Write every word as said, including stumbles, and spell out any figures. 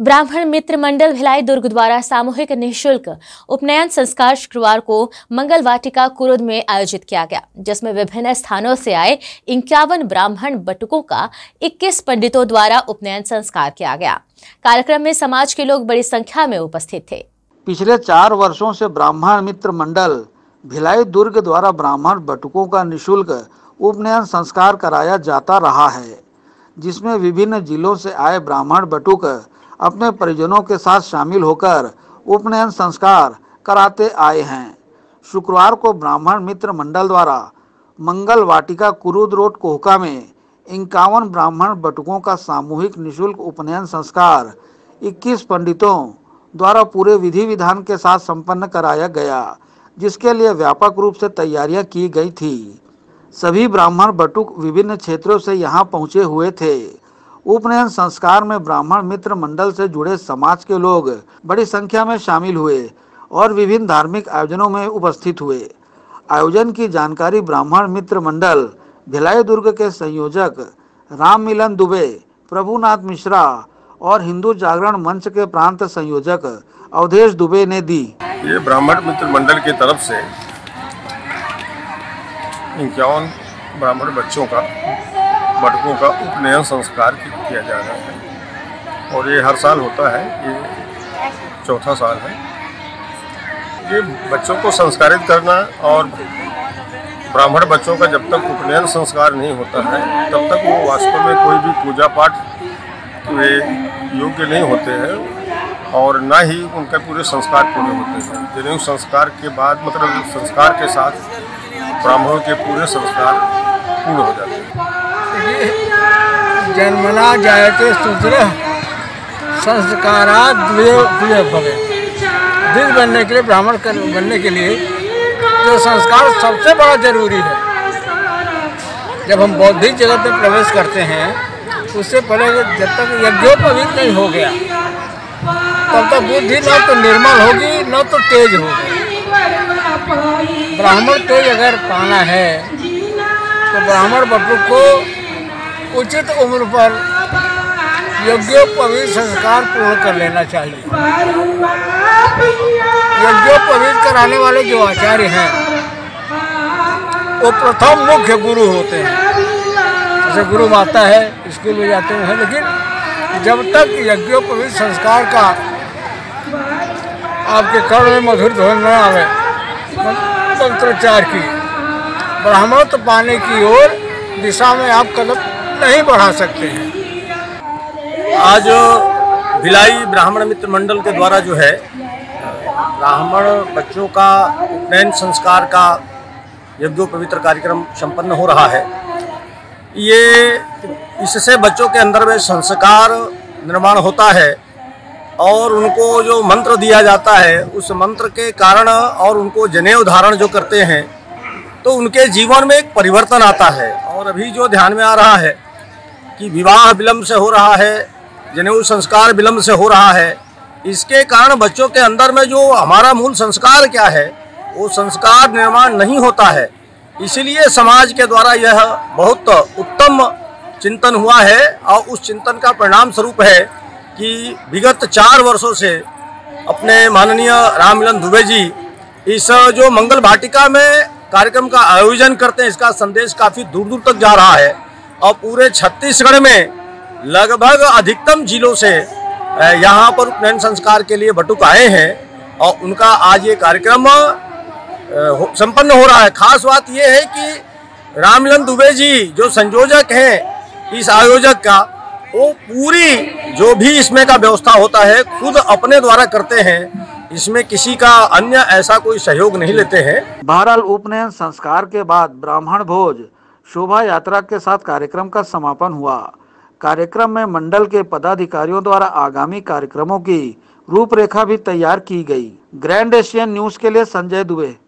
ब्राह्मण मित्र मंडल भिलाई दुर्ग द्वारा सामूहिक निःशुल्क उपनयन संस्कार शुक्रवार को मंगल वाटिका कुरुद में आयोजित किया गया, जिसमें विभिन्न स्थानों से आए इक्यावन ब्राह्मण बटुकों का इक्कीस पंडितों द्वारा उपनयन संस्कार किया गया। कार्यक्रम में समाज के लोग बड़ी संख्या में उपस्थित थे। पिछले चार वर्षों से ब्राह्मण मित्र मंडल भिलाई दुर्ग द्वारा ब्राह्मण बटुकों का निःशुल्क उपनयन संस्कार कराया जाता रहा है, जिसमें विभिन्न जिलों से आए ब्राह्मण बटुक अपने परिजनों के साथ शामिल होकर उपनयन संस्कार कराते आए हैं। शुक्रवार को ब्राह्मण मित्र मंडल द्वारा मंगल वाटिका कुरुद रोड कोहका में इक्यावन ब्राह्मण बटुकों का सामूहिक निःशुल्क उपनयन संस्कार इक्कीस पंडितों द्वारा पूरे विधि विधान के साथ संपन्न कराया गया, जिसके लिए व्यापक रूप से तैयारियां की गई थी। सभी ब्राह्मण बटुक विभिन्न क्षेत्रों से यहां पहुंचे हुए थे। उपनयन संस्कार में ब्राह्मण मित्र मंडल से जुड़े समाज के लोग बड़ी संख्या में शामिल हुए और विभिन्न धार्मिक आयोजनों में उपस्थित हुए। आयोजन की जानकारी ब्राह्मण मित्र मंडल भिलाई दुर्ग के संयोजक राम मिलन दुबे, प्रभुनाथ मिश्रा और हिंदू जागरण मंच के प्रांत संयोजक अवधेश दुबे ने दी। ये ब्राह्मण मित्र मंडल की तरफ से इक्यावन ब्राह्मण बच्चों का बटुकों का उपनयन संस्कार किया जा रहा है और ये हर साल होता है। ये चौथा साल है। ये बच्चों को संस्कारित करना और ब्राह्मण बच्चों का जब तक उपनयन संस्कार नहीं होता है तब तक वो वास्तव में कोई भी पूजा पाठ वे योग्य नहीं होते हैं और ना ही उनके पूरे संस्कार पूरे होते हैं। जनेऊ संस्कार के बाद मतलब संस्कार के साथ ब्राह्मणों के पूरे संस्कार पूर्ण हो जाते हैं। जन्मना जायते शूद्रः संस्कारात् द्वितीय भवे। द्विज बनने के लिए, ब्राह्मण बनने के लिए जो संस्कार सबसे बड़ा जरूरी है। जब हम बौद्धिक जगत में प्रवेश करते हैं उससे पहले जब तक यज्ञोपवीत नहीं हो गया तब तक बुद्धि न तो निर्मल होगी न तो तेज होगी। ब्राह्मण तेज अगर पाना है तो ब्राह्मण बटुक को उचित उम्र पर यज्ञोपवीत संस्कार पूर्ण कर लेना चाहिए। यज्ञोपवीत कराने वाले जो आचार्य हैं वो प्रथम मुख्य गुरु होते हैं। जैसे गुरु माता है, स्कूल में जाते हैं, लेकिन जब तक यज्ञोपवीत संस्कार का आपके कर्ण में मधुर ध्वनि न आवे मंत्रोच्चार की, ब्राह्मण तो पाने की ओर दिशा में आप कदम नहीं बढ़ा सकते हैं। आज भिलाई ब्राह्मण मित्र मंडल के द्वारा जो है ब्राह्मण बच्चों का उपनयन संस्कार का यज्ञोपवित्र कार्यक्रम संपन्न हो रहा है। ये इससे बच्चों के अंदर में संस्कार निर्माण होता है और उनको जो मंत्र दिया जाता है उस मंत्र के कारण और उनको जनेऊ धारण जो करते हैं तो उनके जीवन में एक परिवर्तन आता है। और अभी जो ध्यान में आ रहा है कि विवाह विलम्ब से हो रहा है, जनेऊ संस्कार विलम्ब से हो रहा है, इसके कारण बच्चों के अंदर में जो हमारा मूल संस्कार क्या है वो संस्कार निर्माण नहीं होता है। इसीलिए समाज के द्वारा यह बहुत उत्तम चिंतन हुआ है और उस चिंतन का परिणाम स्वरूप है कि विगत चार वर्षों से अपने माननीय राम मिलन दुबे जी इस जो मंगल वाटिका में कार्यक्रम का आयोजन करते हैं, इसका संदेश काफ़ी दूर दूर तक जा रहा है और पूरे छत्तीसगढ़ में लगभग अधिकतम जिलों से यहाँ पर उपनयन संस्कार के लिए बटुक आए हैं और उनका आज ये कार्यक्रम संपन्न हो रहा है। खास बात ये है कि राम मिलन दुबे जी जो संयोजक हैं इस आयोजक का, वो पूरी जो भी इसमें का व्यवस्था होता है खुद अपने द्वारा करते हैं। इसमें किसी का अन्य ऐसा कोई सहयोग नहीं लेते हैं। बहरहाल उपनयन संस्कार के बाद ब्राह्मण भोज शोभा यात्रा के साथ कार्यक्रम का समापन हुआ। कार्यक्रम में मंडल के पदाधिकारियों द्वारा आगामी कार्यक्रमों की रूपरेखा भी तैयार की गई। ग्रैंड एशियन न्यूज के लिए संजय दुबे।